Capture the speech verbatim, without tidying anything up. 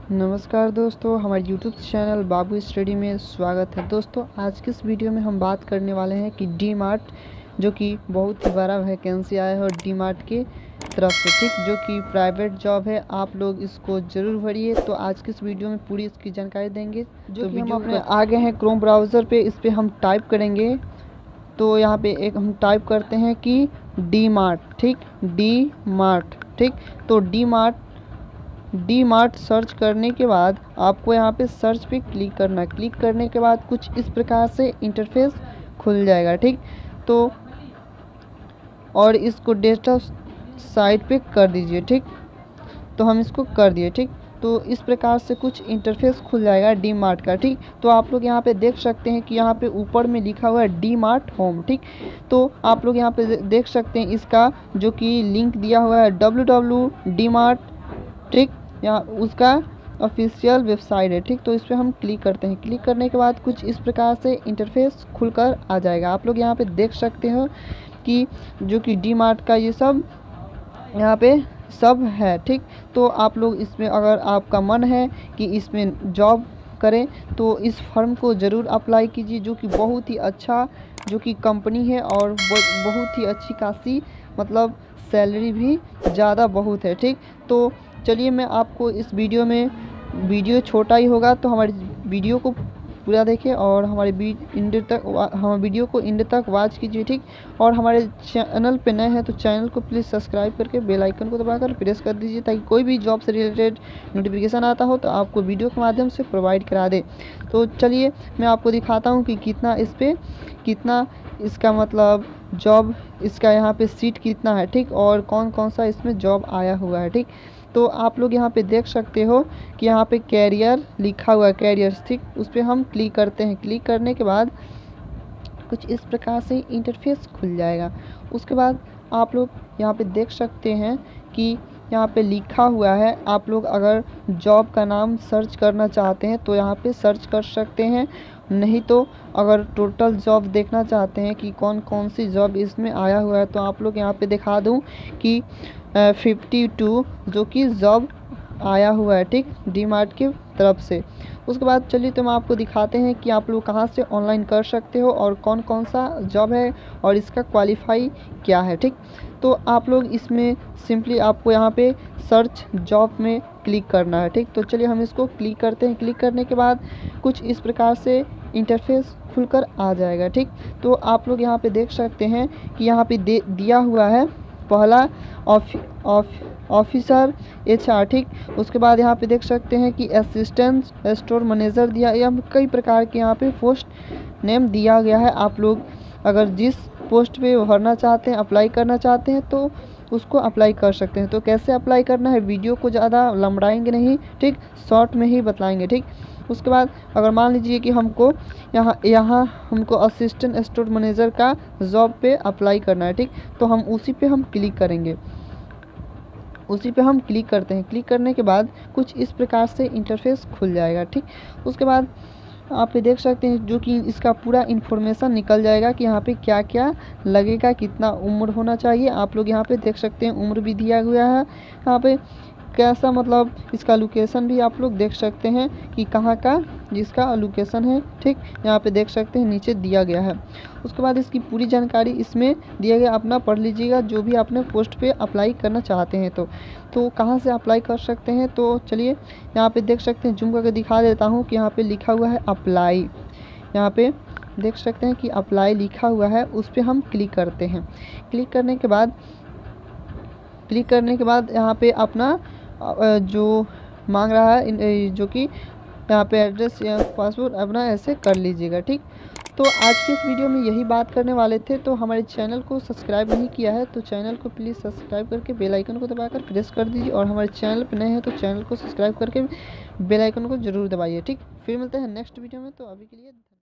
नमस्कार दोस्तों, हमारे यूट्यूब चैनल बाबू स्टडी में स्वागत है। दोस्तों, आज की इस वीडियो में हम बात करने वाले हैं कि डी मार्ट जो कि बहुत ही बड़ा वैकेंसी आया है और डी मार्ट के तरफ से, ठीक, जो कि प्राइवेट जॉब है। आप लोग इसको ज़रूर भरिए। तो आज की इस वीडियो में पूरी इसकी जानकारी देंगे। जो तो कि हम अपने आगे हैं क्रोम ब्राउज़र पे, इस पर हम टाइप करेंगे। तो यहाँ पे एक हम टाइप करते हैं कि डी मार्ट, ठीक, डी मार्ट, ठीक। तो D Mart D Mart search करने के बाद आपको यहाँ पे सर्च पे क्लिक करना है। क्लिक करने के बाद कुछ इस प्रकार से इंटरफेस खुल जाएगा, ठीक। तो और इसको डेस्कटॉप साइड पे कर दीजिए, ठीक। तो हम इसको कर दिए, ठीक। तो इस प्रकार से कुछ इंटरफेस खुल जाएगा डी मार्ट का, ठीक। तो आप लोग यहाँ पे देख सकते हैं कि यहाँ पे ऊपर में लिखा हुआ है डी मार्ट होम, ठीक। तो आप लोग यहाँ पे देख सकते हैं इसका जो कि लिंक दिया हुआ है डब्ल्यू डब्ल्यू डी मार्ट, ठीक। यहाँ उसका ऑफिशियल वेबसाइट है, ठीक। तो इस पर हम क्लिक करते हैं। क्लिक करने के बाद कुछ इस प्रकार से इंटरफेस खुलकर आ जाएगा। आप लोग यहाँ पे देख सकते हो कि जो कि डी मार्ट का ये सब यहाँ पे सब है, ठीक। तो आप लोग इसमें अगर आपका मन है कि इसमें जॉब करें तो इस फर्म को ज़रूर अप्लाई कीजिए, जो कि बहुत ही अच्छा जो कि कंपनी है और बहुत ही अच्छी खासी मतलब सैलरी भी ज़्यादा बहुत है, ठीक। तो चलिए मैं आपको इस वीडियो में, वीडियो छोटा ही होगा तो हमारी वीडियो को पूरा देखें और हमारे इंड तक हम वीडियो को इंड तक वॉच कीजिए, ठीक। और हमारे चैनल पे नए हैं तो चैनल को प्लीज़ सब्सक्राइब करके बेल आइकन को दबाकर प्रेस कर दीजिए, ताकि कोई भी जॉब से रिलेटेड नोटिफिकेशन आता हो तो आपको वीडियो के माध्यम से प्रोवाइड करा दे। तो चलिए मैं आपको दिखाता हूँ कि कितना इस पर कितना इसका मतलब जॉब, इसका यहाँ पे सीट कितना है, ठीक। और कौन कौन सा इसमें जॉब आया हुआ है, ठीक। तो आप लोग यहाँ पे देख सकते हो कि यहाँ पे कैरियर लिखा हुआ है, कैरियर, ठीक। उस पर हम क्लिक करते हैं। क्लिक करने के बाद कुछ इस प्रकार से इंटरफेस खुल जाएगा। उसके बाद आप लोग यहाँ पे देख सकते हैं कि यहाँ पे लिखा हुआ है, आप लोग अगर जॉब का नाम सर्च करना चाहते हैं तो यहाँ पे सर्च कर सकते हैं। नहीं तो अगर टोटल जॉब देखना चाहते हैं कि कौन कौन सी जॉब इसमें आया हुआ है तो आप लोग यहाँ पे दिखा दूँ कि फिफ्टी टू जो कि जॉब आया हुआ है, ठीक, डी मार्ट की तरफ से। उसके बाद चलिए तो हम आपको दिखाते हैं कि आप लोग कहाँ से ऑनलाइन कर सकते हो और कौन कौन सा जॉब है और इसका क्वालिफाई क्या है, ठीक। तो आप लोग इसमें सिंपली आपको यहाँ पे सर्च जॉब में क्लिक करना है, ठीक। तो चलिए हम इसको क्लिक करते हैं। क्लिक करने के बाद कुछ इस प्रकार से इंटरफेस खुलकर आ जाएगा, ठीक। तो आप लोग यहाँ पे देख सकते हैं कि यहाँ पे दे दिया हुआ है पहला ऑफिसर एच आर, ठीक। उसके बाद यहाँ पे देख सकते हैं कि असिस्टेंट स्टोर मैनेजर दिया, या कई प्रकार के यहाँ पे पोस्ट नेम दिया गया है। आप लोग अगर जिस पोस्ट पे भरना चाहते हैं, अप्लाई करना चाहते हैं तो उसको अप्लाई कर सकते हैं। तो कैसे अप्लाई करना है, वीडियो को ज़्यादा लंबाएंगे नहीं, ठीक, शॉर्ट में ही बताएंगे, ठीक। उसके बाद अगर मान लीजिए कि हमको यहाँ यहाँ हमको असिस्टेंट स्टोर मैनेजर का जॉब पे अप्लाई करना है, ठीक। तो हम उसी पे हम क्लिक करेंगे। उसी पे हम क्लिक करते हैं। क्लिक करने के बाद कुछ इस प्रकार से इंटरफेस खुल जाएगा, ठीक। उसके बाद आप ये देख सकते हैं जो कि इसका पूरा इन्फॉर्मेशन निकल जाएगा कि यहाँ पे क्या क्या लगेगा, कितना उम्र होना चाहिए। आप लोग यहाँ पे देख सकते हैं उम्र भी दिया गया है। यहाँ पे कैसा मतलब इसका लोकेशन भी आप लोग देख सकते हैं कि कहाँ का जिसका लोकेशन है, ठीक। यहाँ पे देख सकते हैं नीचे दिया गया है। उसके बाद इसकी पूरी जानकारी इसमें दिया गया, अपना पढ़ लीजिएगा जो भी आपने पोस्ट पे अप्लाई करना चाहते हैं। तो तो कहाँ से अप्लाई कर सकते हैं, तो चलिए यहाँ पे देख सकते हैं, जूम करके दिखा देता हूँ कि यहाँ पे लिखा हुआ है अप्लाई। यहाँ पे देख सकते हैं कि अप्लाई लिखा हुआ है, उस पर हम क्लिक करते हैं। क्लिक करने के बाद क्लिक करने के बाद यहाँ पे अपना जो मांग रहा है, जो कि यहाँ पे एड्रेस या पासवर्ड अपना ऐसे कर लीजिएगा, ठीक। तो आज के इस वीडियो में यही बात करने वाले थे। तो हमारे चैनल को सब्सक्राइब नहीं किया है तो चैनल को प्लीज़ सब्सक्राइब करके बेल आइकन को दबाकर प्रेस कर दीजिए, और हमारे चैनल पर नए हैं तो चैनल को सब्सक्राइब करके बेल आइकन को ज़रूर दबाइए, ठीक। फिर मिलते हैं नेक्स्ट वीडियो में। तो अभी के लिए